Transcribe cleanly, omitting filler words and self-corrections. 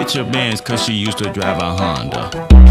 Hit your bands cause she used to drive a Honda.